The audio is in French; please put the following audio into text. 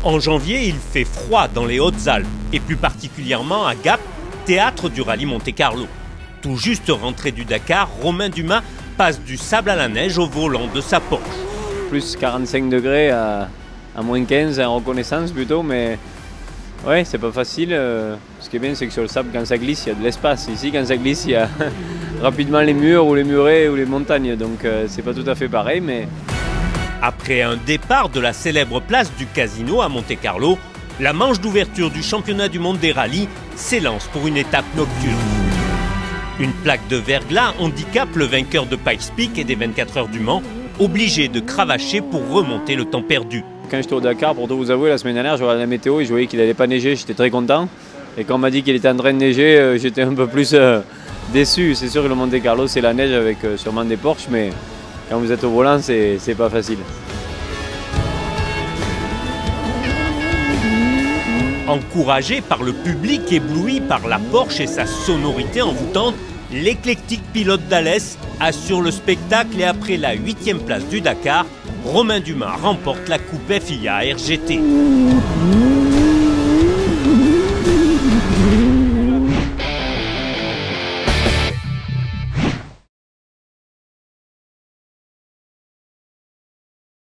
En janvier, il fait froid dans les Hautes-Alpes et plus particulièrement à Gap, théâtre du rallye Monte-Carlo. Tout juste rentré du Dakar, Romain Dumas passe du sable à la neige au volant de sa Porsche. Plus 45 degrés à moins 15 en reconnaissance plutôt, mais ouais, c'est pas facile. Ce qui est bien, c'est que sur le sable, quand ça glisse, il y a de l'espace. Ici, quand ça glisse, il y a rapidement les murs ou les murets ou les montagnes, donc c'est pas tout à fait pareil, mais... Après un départ de la célèbre place du Casino à Monte-Carlo, la manche d'ouverture du championnat du monde des rallyes s'élance pour une étape nocturne. Une plaque de verglas handicape le vainqueur de Pikes Peak et des 24 heures du Mans, obligé de cravacher pour remonter le temps perdu. Quand j'étais au Dakar, pour tout vous avouer, la semaine dernière, je regardais la météo et je voyais qu'il n'allait pas neiger, j'étais très content. Et quand on m'a dit qu'il était en train de neiger, j'étais un peu plus déçu. C'est sûr que le Monte-Carlo, c'est la neige avec sûrement des Porsche, mais quand vous êtes au volant, c'est pas facile. Encouragé par le public, ébloui par la Porsche et sa sonorité envoûtante, l'éclectique pilote d'Alès assure le spectacle et après la 8e place du Dakar, Romain Dumas remporte la Coupe FIA RGT.